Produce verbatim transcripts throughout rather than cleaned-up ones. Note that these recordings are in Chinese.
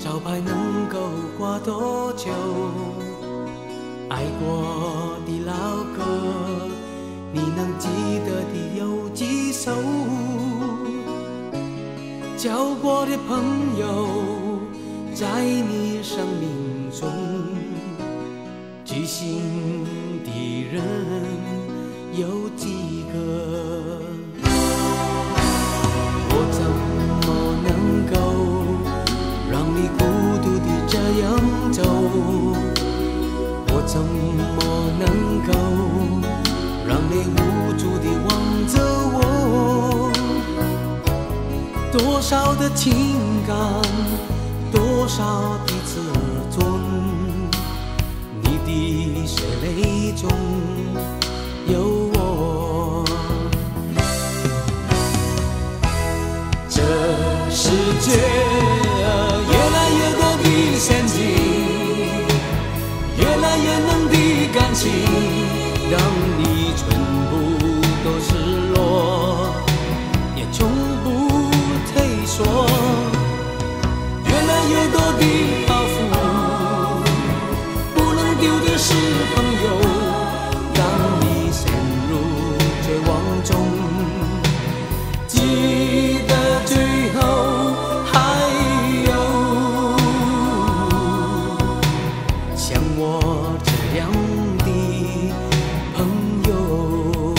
招牌能够挂多久？爱过的老歌，你能记得的有几首？交过的朋友，在你生命中，知心的人有几个？我怎么能够让你孤独地这样走？我怎么能够让你无助地望着我？多少的情感，多少的自尊，你的血泪中有我。这世界越来越多的陷阱，越来越浓的感情，让你全部都失落，也从不退缩。越来越多的包袱，不能丢的是朋友，让你陷入绝望中。记得最后还有像我这样的朋友。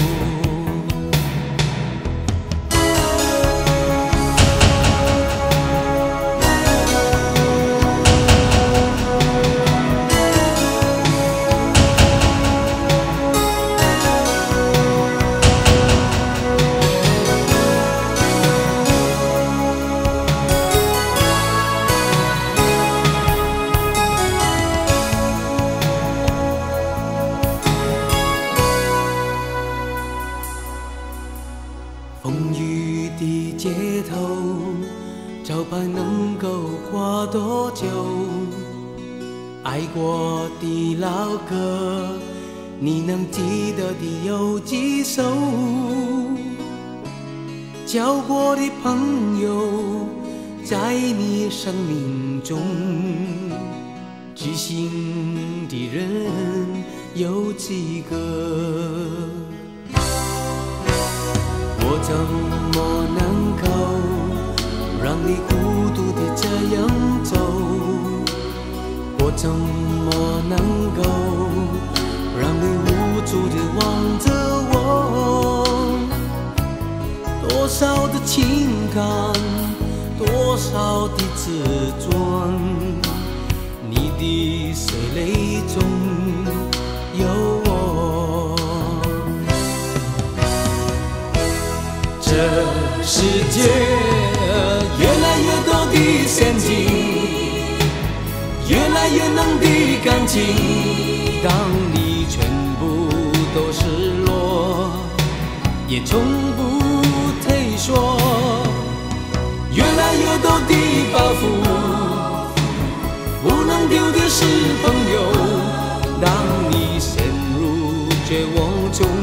风雨的街头，招牌能够挂多久？爱过的老歌，你能记得的有几首？交过的朋友，在你生命中，知心的人有几个？我怎么能够让你孤独地这样走？我怎么能够让你无助地望着我？多少的情感，多少的自尊，你的血泪中有我。这世界越来越多的陷阱，越来越浓的感情，当你全部都失落，也从不退缩。越来越多的包袱，不能丢的是朋友，当你陷入绝望中，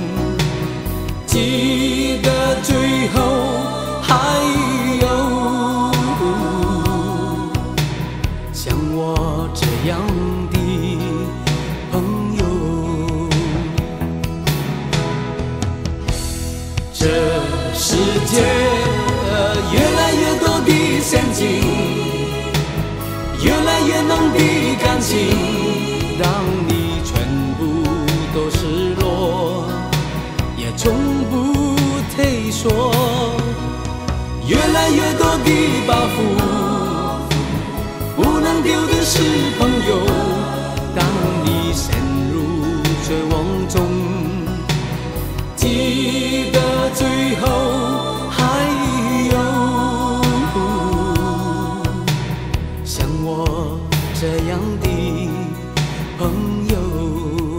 记得最后还有像我这样的朋友。这世界越来越多的陷阱，越来越浓的感情，让你全部都失落，也从不退缩。越来越多的包袱，不能丢的是朋友，当你陷入绝望中，记得最后还有像我这样的朋友。